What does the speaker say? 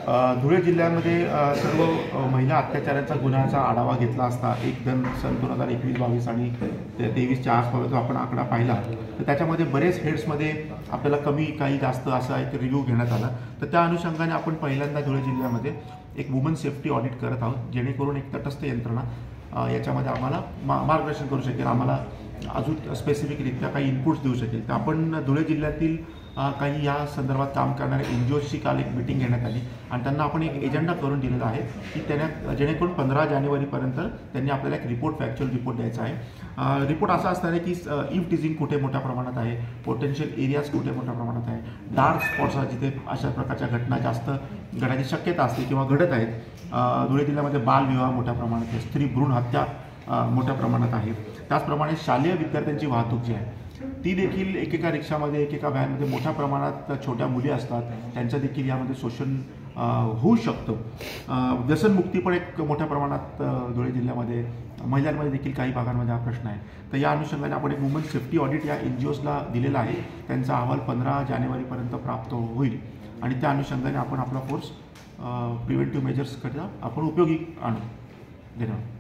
धुळे जिल्ह्यामध्ये सर्व महिला अत्याचारांचा गुन्ह्याचा आढावा घेतला असता एक सन 2021-22 आणि 23च्या आसपास जो आपण आकडा पाहिला तर त्याच्यामध्ये बरेच हेड्समध्ये आपल्याला कमी काही जास्त असा एक रिव्ह्यू घेण्यात आला। तर त्या अनुषंगाने आपण पहिल्यांदा धुळे जिल्ह्यामध्ये एक वुमन सेफ्टी ऑडिट करत आहोत, जेणेकरून एक तटस्थ यंत्रणा याच्यामध्ये आम्हाला मार्गदर्शन करू शकेल, आम्हाला अजून स्पेसिफिकरित्या काही इनपुट्स देऊ शकेल। तर आपण धुळे जिल्ह्यातील काही या संदर्भात काम करणाऱ्या NGOची काल एक मीटिंग घेण्यात आली आणि त्यांना आपण एक एजेंडा करून दिलेला आहे की त्यांना जेणेकरून 15 जानेवारीपर्यंत त्यांनी आपल्याला एक फॅक्च्युअल रिपोर्ट द्यायचा आहे। रिपोर्ट असा असणार आहे की इफ टीजिंग कुठे मोठ्या प्रमाणात आहे, पोटेन्शियल एरियाज कुठे मोठ्या प्रमाणात आहे, डार्क स्पॉट्स जिथे अशा प्रकारच्या घटना जास्त घडण्याची शक्यता असते किंवा घडत आहेत। धुळे जिल्ह्यामध्ये बालविवाह मोठ्या प्रमाणात आहे, स्त्री भ्रूण हत्या मोठ्या प्रमाणात आहे। त्याचप्रमाणे शालेय विद्यार्थ्यांची वाहतूक जी आहे ती देखील एकेका रिक्षामध्ये एकेका व्हॅनमध्ये मोठ्या प्रमाणात छोट्या मुली असतात, त्यांचं देखील यामध्ये शोषण होऊ शकतं। व्यसनमुक्ती पण एक मोठ्या प्रमाणात धुळे जिल्ह्यामध्ये महिलांमध्ये देखील काही भागांमध्ये हा प्रश्न आहे। तर या अनुषंगाने आपण एक वुमन सेफ्टी ऑडिट या NGOजला दिलेला आहे, त्यांचा अहवाल 15 जानेवारीपर्यंत प्राप्त होईल आणि त्या अनुषंगाने आपण आपला फोर्स प्रिव्हेंटिव्ह मेजर्सकरता आपण उपयोगी आणू। धन्यवाद।